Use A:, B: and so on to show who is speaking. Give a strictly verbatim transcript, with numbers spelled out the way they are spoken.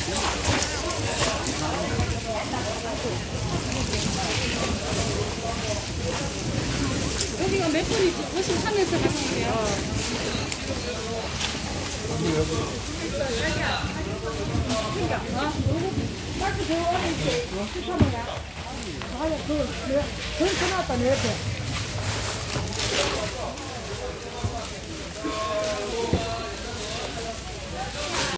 A: 여기가 몇 분이지? 오십삼에서 가시는데요.
B: 마트 저 안에 있지? 슈퍼맨이야. 아니, 그, 그, 그, 그, 나왔다, 내 옆에.